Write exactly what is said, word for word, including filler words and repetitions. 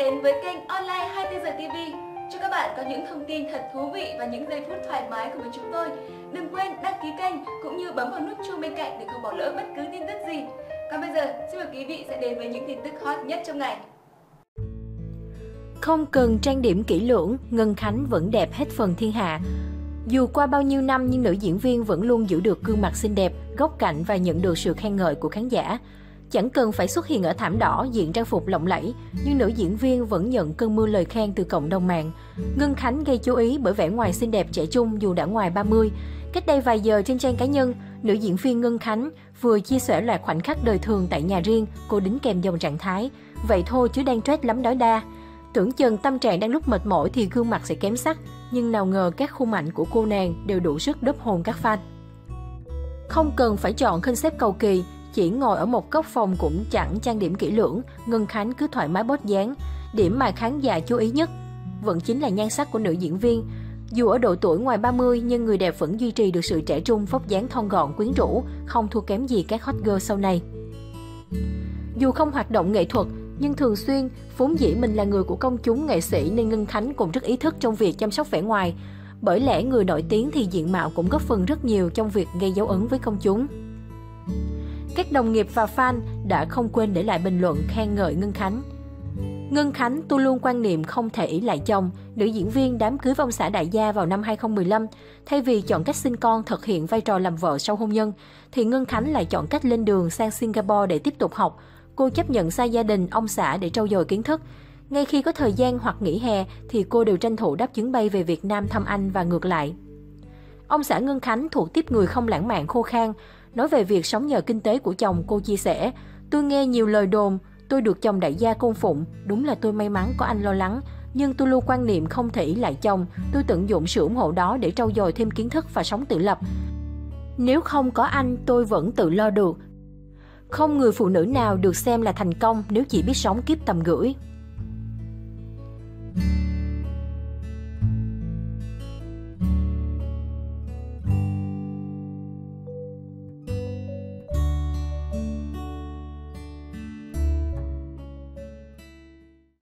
đến với kênh Online hai mươi tư giờ ti vi. Chúc các bạn có những thông tin thật thú vị và những giây phút thoải mái cùng với chúng tôi. Đừng quên đăng ký kênh cũng như bấm vào nút chuông bên cạnh để không bỏ lỡ bất cứ tin tức gì. Còn bây giờ, xin mời quý vị sẽ đến với những tin tức hot nhất trong ngày. Không cần trang điểm kỹ lưỡng, Ngân Khánh vẫn đẹp hết phần thiên hạ. Dù qua bao nhiêu năm nhưng nữ diễn viên vẫn luôn giữ được gương mặt xinh đẹp, góc cạnh và nhận được sự khen ngợi của khán giả. Chẳng cần phải xuất hiện ở thảm đỏ, diện trang phục lộng lẫy, nhưng nữ diễn viên vẫn nhận cơn mưa lời khen từ cộng đồng mạng. Ngân Khánh gây chú ý bởi vẻ ngoài xinh đẹp trẻ trung dù đã ngoài ba mươi. Cách đây vài giờ trên trang cá nhân, nữ diễn viên Ngân Khánh vừa chia sẻ loạt khoảnh khắc đời thường tại nhà riêng, cô đính kèm dòng trạng thái: "Vậy thôi chứ đang stress lắm đói đa." Tưởng chừng tâm trạng đang lúc mệt mỏi thì gương mặt sẽ kém sắc, nhưng nào ngờ các khung ảnh của cô nàng đều đủ sức đớp hồn các fan. Không cần phải chọn concept cầu kỳ, chỉ ngồi ở một góc phòng cũng chẳng trang điểm kỹ lưỡng, Ngân Khánh cứ thoải mái bót dáng. Điểm mà khán giả chú ý nhất vẫn chính là nhan sắc của nữ diễn viên. Dù ở độ tuổi ngoài ba mươi nhưng người đẹp vẫn duy trì được sự trẻ trung, vóc dáng thon gọn quyến rũ, không thua kém gì các hot girl sau này. Dù không hoạt động nghệ thuật, nhưng thường xuyên vốn dĩ mình là người của công chúng nghệ sĩ nên Ngân Khánh cũng rất ý thức trong việc chăm sóc vẻ ngoài. Bởi lẽ người nổi tiếng thì diện mạo cũng góp phần rất nhiều trong việc gây dấu ấn với công chúng. Các đồng nghiệp và fan đã không quên để lại bình luận khen ngợi Ngân Khánh. Ngân Khánh tôi luôn quan niệm không thể ỷ lại chồng. Nữ diễn viên đám cưới với ông xã đại gia vào năm hai không một lăm, thay vì chọn cách sinh con thực hiện vai trò làm vợ sau hôn nhân, thì Ngân Khánh lại chọn cách lên đường sang Singapore để tiếp tục học. Cô chấp nhận xa gia đình, ông xã để trau dồi kiến thức. Ngay khi có thời gian hoặc nghỉ hè thì cô đều tranh thủ đáp chuyến bay về Việt Nam thăm anh và ngược lại. Ông xã Ngân Khánh thuộc tiếp người không lãng mạn khô khan. Nói về việc sống nhờ kinh tế của chồng, cô chia sẻ: "Tôi nghe nhiều lời đồn, tôi được chồng đại gia cung phụng, đúng là tôi may mắn có anh lo lắng. Nhưng tôi luôn quan niệm không thể ỷ lại chồng, tôi tận dụng sự ủng hộ đó để trau dồi thêm kiến thức và sống tự lập. Nếu không có anh, tôi vẫn tự lo được. Không người phụ nữ nào được xem là thành công nếu chỉ biết sống kiếp tầm gửi."